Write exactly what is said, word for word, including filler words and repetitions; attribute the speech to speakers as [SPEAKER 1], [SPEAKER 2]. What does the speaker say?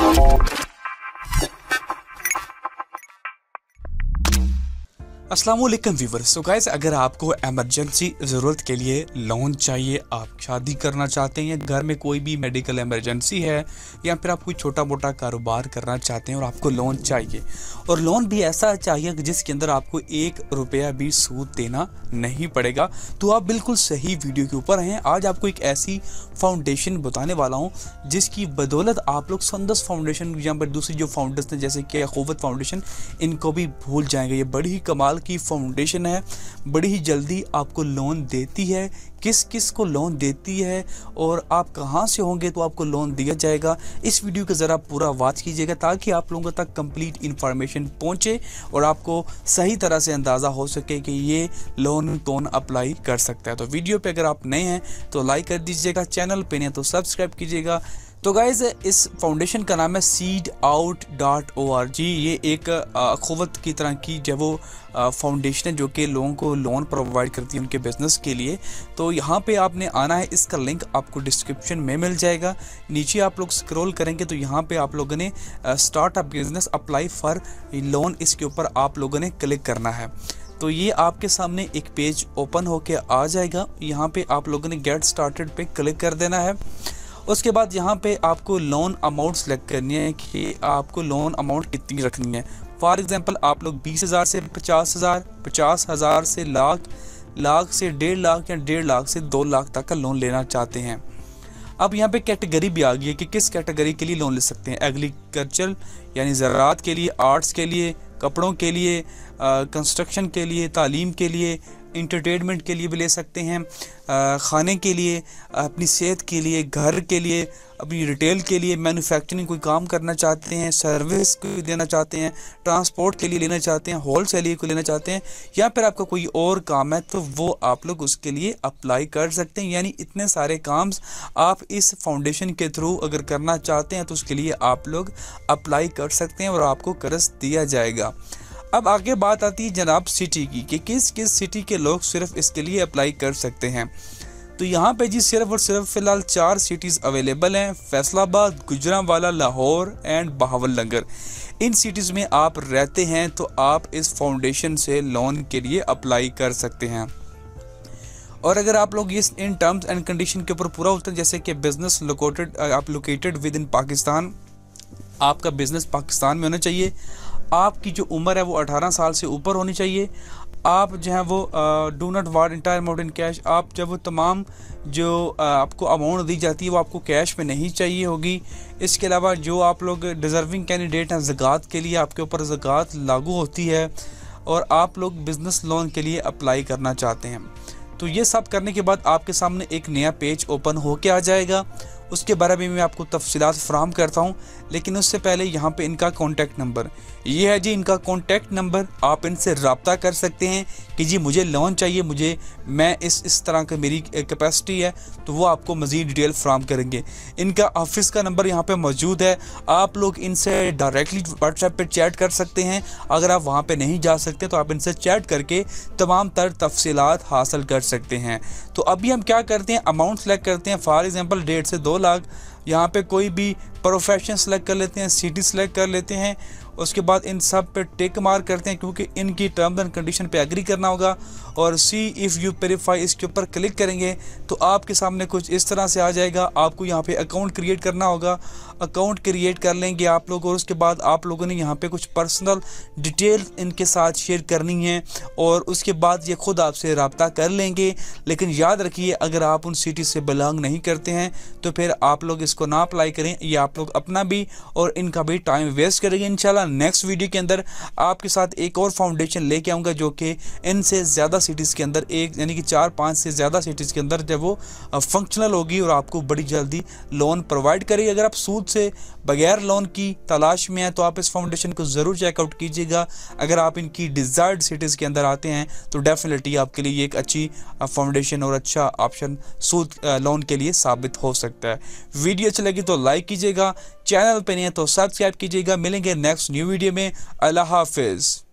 [SPEAKER 1] अस्सलाम वालेकुम viewers. So guys, अगर आपको इमरजेंसी ज़रूरत के लिए लोन चाहिए, आप शादी करना चाहते हैं, घर में कोई भी मेडिकल इमरजेंसी है, या फिर आप कोई छोटा मोटा कारोबार करना चाहते हैं और आपको लोन चाहिए, और लोन भी ऐसा चाहिए जिसके अंदर आपको एक रुपया भी सूद देना नहीं पड़ेगा, तो आप बिल्कुल सही वीडियो के ऊपर हैं। आज आपको एक ऐसी फाउंडेशन बताने वाला हूँ जिसकी बदौलत आप लोग संदस फाउंडेशन या फिर दूसरी जो फाउंडेशन है जैसे कि अखुवत फाउंडेशन, इनको भी भूल जाएंगे। ये बड़ी ही कमाल की फाउंडेशन है, बड़ी ही जल्दी आपको लोन देती है। किस किस को लोन देती है और आप कहां से होंगे तो आपको लोन दिया जाएगा, इस वीडियो को ज़रा पूरा वॉच कीजिएगा ताकि आप लोगों तक कंप्लीट इंफॉर्मेशन पहुंचे और आपको सही तरह से अंदाज़ा हो सके कि ये लोन कौन अप्लाई कर सकता है। तो वीडियो पे अगर आप नए हैं तो लाइक कर दीजिएगा, चैनल पे नहीं तो सब्सक्राइब कीजिएगा। तो गाइज़, इस फाउंडेशन का नाम है seed out dot O R G. ये एक अखुवत की तरह की जब वो फाउंडेशन है जो कि लोगों को लोन प्रोवाइड करती है उनके बिज़नेस के लिए। तो यहाँ पे आपने आना है, इसका लिंक आपको डिस्क्रिप्शन में मिल जाएगा। नीचे आप लोग स्क्रॉल करेंगे तो यहाँ पे आप लोगों ने start a business apply for loan, इसके ऊपर आप लोगों ने क्लिक करना है। तो ये आपके सामने एक पेज ओपन होके आ जाएगा। यहाँ पे आप लोगों ने गेट स्टार्टेड पे क्लिक कर देना है। उसके बाद यहाँ पे आपको लोन अमाउंट सेलेक्ट करनी है कि आपको लोन अमाउंट कितनी रखनी है। फॉर एग्जांपल, आप लोग बीस हज़ार से पचास हज़ार, पचास हज़ार से लाख, लाख से डेढ़ लाख या डेढ़ लाख से दो लाख तक का लोन लेना चाहते हैं। अब यहाँ पे कैटेगरी भी आ गई है कि किस कैटेगरी के लिए लोन ले सकते हैं। एग्रीकल्चर यानी ज़राअत के लिए, आर्ट्स के लिए, कपड़ों के लिए, कंस्ट्रक्शन के लिए, तालीम के लिए, इंटरटेनमेंट के लिए भी ले सकते हैं, आ, खाने के लिए, अपनी सेहत के लिए, घर के लिए, अपनी रिटेल के लिए, मैन्युफैक्चरिंग कोई काम करना चाहते हैं, सर्विस को देना चाहते हैं, ट्रांसपोर्ट के लिए लेना चाहते हैं, होलसेल को लेना चाहते हैं, या फिर आपका कोई और काम है तो वो आप लोग उसके लिए अप्लाई कर सकते हैं। यानी इतने सारे काम आप इस फाउंडेशन के थ्रू अगर करना चाहते हैं तो उसके लिए आप लोग अप्लाई कर सकते हैं और आपको कर्ज दिया जाएगा। अब आगे बात आती है जनाब सिटी की कि किस किस सिटी के लोग सिर्फ इसके लिए अप्लाई कर सकते हैं। तो यहाँ पे जी सिर्फ और सिर्फ फ़िलहाल चार सिटीज़ अवेलेबल हैं, फैसलाबाद, गुजरांवाला, लाहौर एंड बहावलनगर। इन सिटीज़ में आप रहते हैं तो आप इस फाउंडेशन से लोन के लिए अप्लाई कर सकते हैं। और अगर आप लोग इस इन टर्म्स एंड कंडीशन के ऊपर पूरा होता है, जैसे कि बिजनेस लोकेटेड आप लोकेटेड विद इन पाकिस्तान, आपका बिजनेस पाकिस्तान में होना चाहिए, आपकी जो उम्र है वो अठारह साल से ऊपर होनी चाहिए, आप जो है वो do not want entire amount in cash, आप जब वो तमाम जो आ, आपको अमाउंट दी जाती है वो आपको कैश में नहीं चाहिए होगी। इसके अलावा जो आप लोग डिज़र्विंग कैंडिडेट हैं ज़कात के लिए, आपके ऊपर ज़कात लागू होती है, और आप लोग बिज़नेस लोन के लिए अप्लाई करना चाहते हैं। तो ये सब करने के बाद आपके सामने एक नया पेज ओपन होके आ जाएगा। उसके बारे में मैं आपको तफसीलात फराहम करता हूँ, लेकिन उससे पहले यहाँ पे इनका कॉन्टैक्ट नंबर, ये है जी इनका कॉन्टैक्ट नंबर। आप इनसे रब्ता कर सकते हैं कि जी मुझे लोन चाहिए, मुझे मैं इस इस तरह का मेरी कैपेसिटी है, तो वो आपको मज़ीद डिटेल फराहम करेंगे। इनका ऑफिस का नंबर यहाँ पे मौजूद है, आप लोग इनसे डायरेक्टली व्हाट्सएप पे चैट कर सकते हैं। अगर आप वहाँ पे नहीं जा सकते तो आप इनसे चैट करके तमाम तर तफसीलात हासिल कर सकते हैं। तो अभी हम क्या करते हैं, अमाउंट सेलेक्ट करते हैं। फॉर एग्जांपल डेढ़ से दो लाख, यहाँ पे कोई भी प्रोफेशन सेलेक्ट कर लेते हैं, सिटी सेलेक्ट कर लेते हैं। उसके बाद इन सब पे टिक मार्क करते हैं क्योंकि इनकी टर्म्स एंड कंडीशन पे एग्री करना होगा, और सी इफ़ यू वेरीफाई इसके ऊपर क्लिक करेंगे तो आपके सामने कुछ इस तरह से आ जाएगा। आपको यहाँ पे अकाउंट क्रिएट करना होगा, अकाउंट क्रिएट कर लेंगे आप लोग, और उसके बाद आप लोगों ने यहाँ पे कुछ पर्सनल डिटेल इनके साथ शेयर करनी है, और उसके बाद ये खुद आपसे रब्ता कर लेंगे। लेकिन याद रखिए, अगर आप उन सिटी से बिलोंग नहीं करते हैं तो फिर आप लोग इसको ना अप्लाई करें, ये आप लोग अपना भी और इनका भी टाइम वेस्ट करेंगे। इंशाल्लाह नेक्स्ट वीडियो के अंदर आपके साथ एक और फाउंडेशन लेके आऊँगा जो कि इनसे ज़्यादा सिटीज़ के अंदर, एक यानी कि चार पाँच से ज़्यादा सिटीज़ के अंदर जब वो फंक्शनल होगी और आपको बड़ी जल्दी लोन प्रोवाइड करेगी। अगर आप सूद से बगैर लोन की तलाश में हैं तो आप इस फाउंडेशन को ज़रूर चेकआउट कीजिएगा। अगर आप इनकी डिज़ायर्ड सिटीज़ के अंदर आते हैं तो डेफिनेटली आपके लिए ये एक अच्छी फाउंडेशन और अच्छा ऑप्शन सूद लोन के लिए साबित हो सकता है। वीडियो अच्छी लगी तो लाइक कीजिएगा, चैनल पे नहीं है तो सब्सक्राइब कीजिएगा। मिलेंगे नेक्स्ट न्यू वीडियो में। अल्लाह हाफिज़।